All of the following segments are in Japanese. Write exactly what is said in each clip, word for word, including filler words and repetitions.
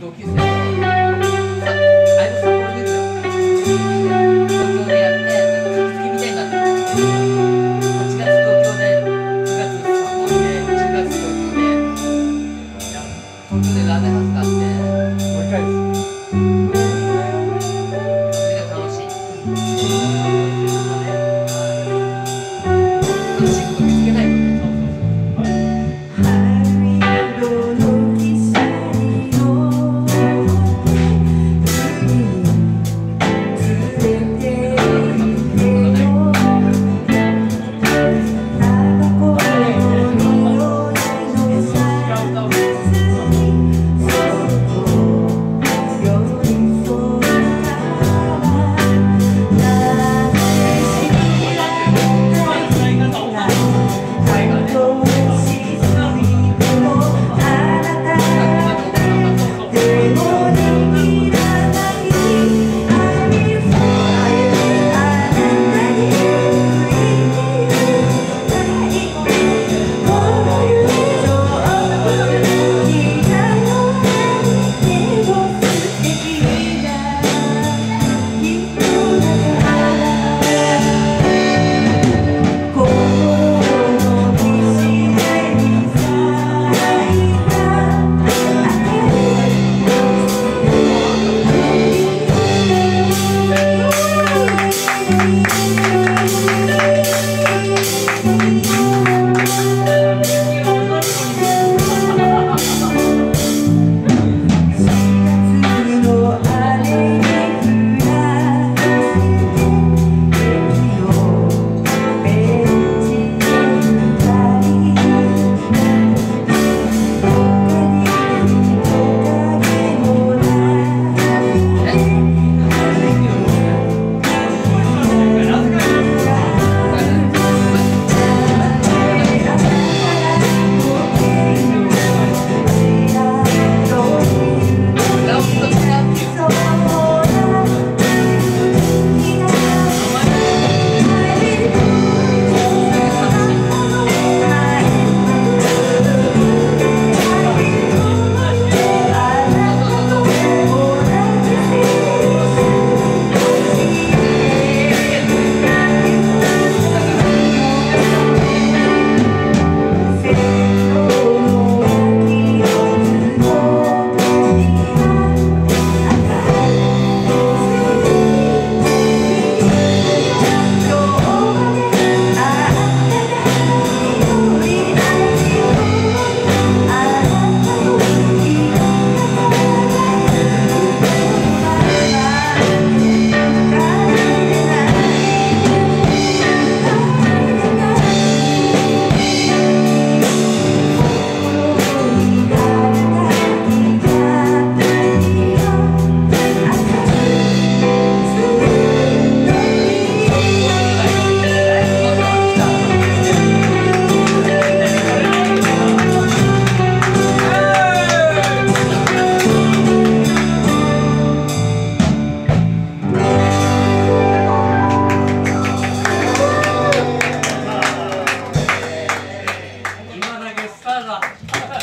同級生のさあれも札幌出るじゃん。東京でやって書き付けみたいになってる。はちがつ東京でくがつ札幌でじゅうがつ東京で東京でラーメンハウスがあってもう一回です。それが楽しい。楽しいこと見つけないとね。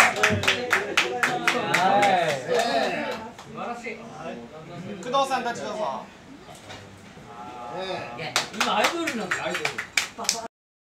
工藤さんたちどうぞ。